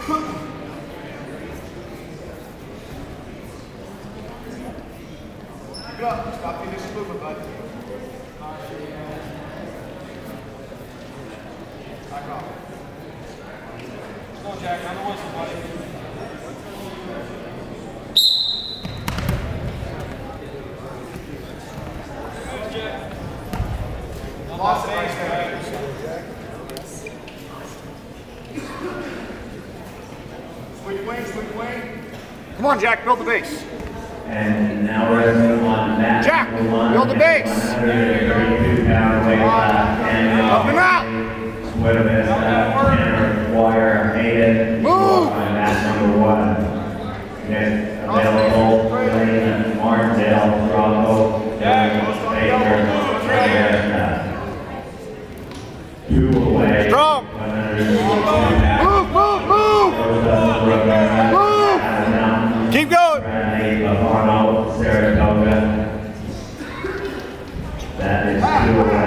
Stop the initial movement, bud. Back off. Let's go, Jack. On the whistle, buddy. Good, Jack. Lost it right there. Swing wing, swing wing. Come on, Jack. Build the base. And now resting on mat Jack, build the base. 132-pound weight class. Up and out. Sweater vest, Tanner Dwyer, Hayden. Move. On mat number 1. Next available, Lane Martindale, Bravo, Baker, Reyes. 2 away. Strong. 162. Move. Keep going. Arnold, Saratoga. That is 2 away.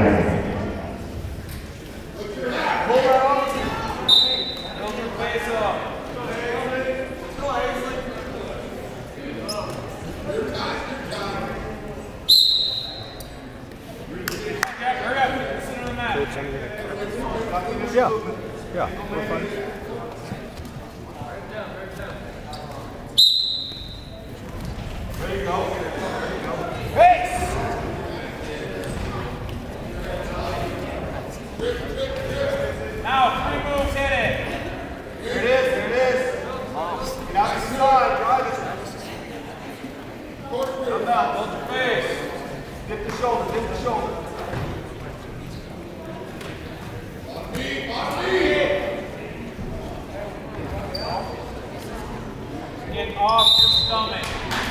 Build your face up. Jack, hurry up. Sit on the mat. Yeah, we're fine. There you go. Pace! Now, 3 moves, hit it. There it is, there it is. Get out the side, drive it. Come down, build your face. Dip the shoulder, dip the shoulder. Get off your stomach.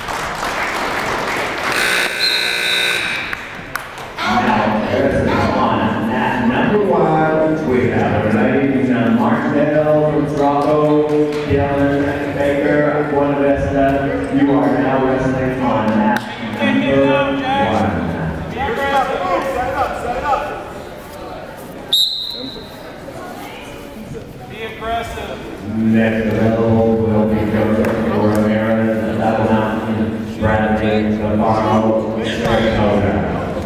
Number 1, we have ladies Martindale, Bravo, Dylan, Baker, Buena Vista. You are now wrestling on mat number 1. Set it up, set it up. Be aggressive. Next available will be Joseph Ramirez, Double Mountain, Bradley, Navarro, Saratoga.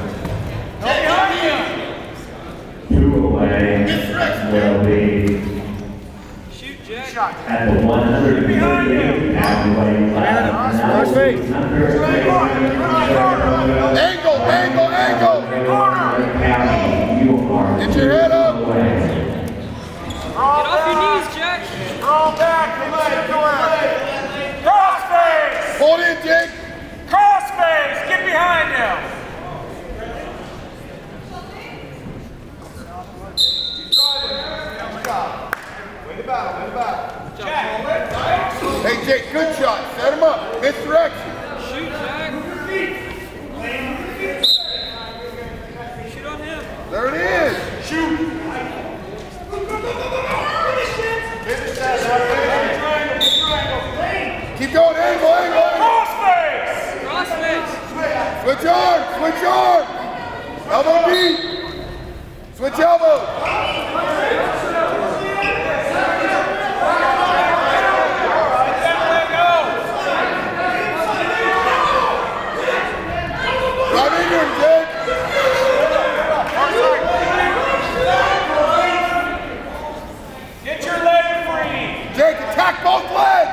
2 away will be at the 138-pound weight class. Angle, angle, angle! Get your head up! Get off your knees, Jack! Roll back, cross face! Hold in, Jake! Cross face! Get behind him! Way to battle, way to battle. Jack! Hey, Jake, good shot. Set him up. Misdirection. Shoot, Jack. Shoot on him. There it is. Shoot. Keep going, angle, angle. Cross face. Cross face. Switch arm, switch arm. Elbow deep. Switch elbow. Get your leg free. Jake, attack both legs.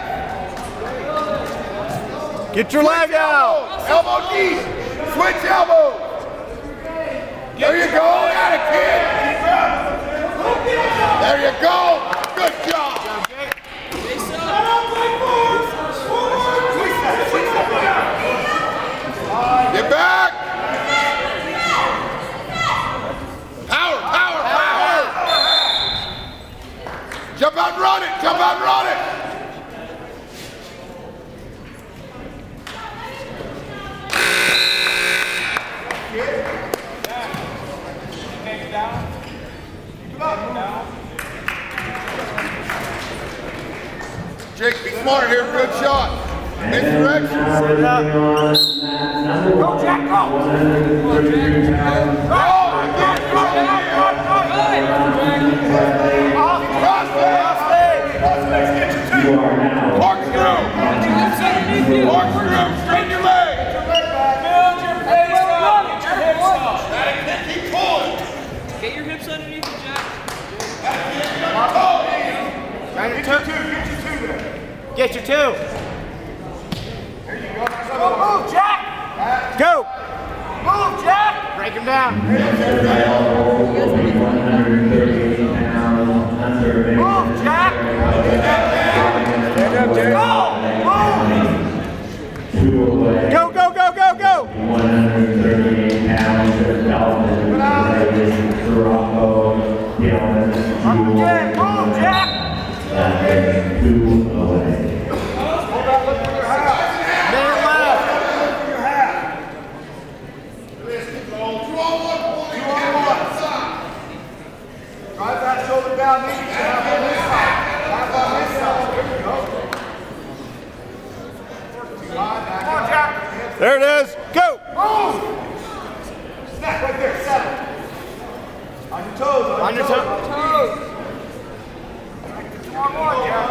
Get your leg out. Elbow deep. Switch elbow. There you go. Got it, kid. There you go. Good job. Get back. Power, power, power. Jump out and run it. Jump out and run it. Jake, be smart here. Good shot. Misdirection. Go, Jack, go. Crossface. Get your You are now. Corkscrew! Corkscrew! Straighten your leg! Build your face up! Get your hips up! Keep pulling! Get your hips underneath you, Jack. Get your two there. Get your two. There you go. Move, Jack. Go. Move, Jack. Break him down. Available will be 138 pounds under. Move, Jack. Stand up, Jack. Go. Move. 2 away. Go, go, go, go, go. 138 pounds of Dolphin. Toronto. Dylan. Move, Jack. 2 away. Minute left. Drive that shoulder down, knee. Half on this side. Half on this side. There you go. Come on, Jack. There it is. Go. Move! Snap right there, settle. On your toes, On your toes. Come on, Jack.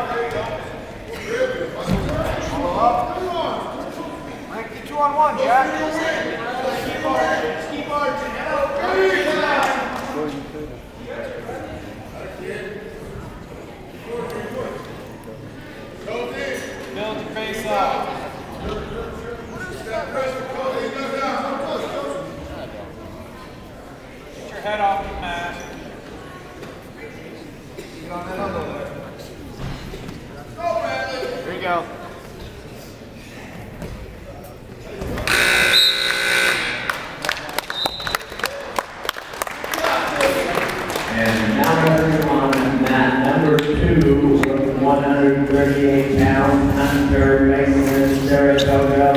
Follow up. Make the 2-on-1, Jack. Keep arching. Build your face up. Get your head off the mat. There you go. And now on mat number 2, 138 pounds under England, Saratoga.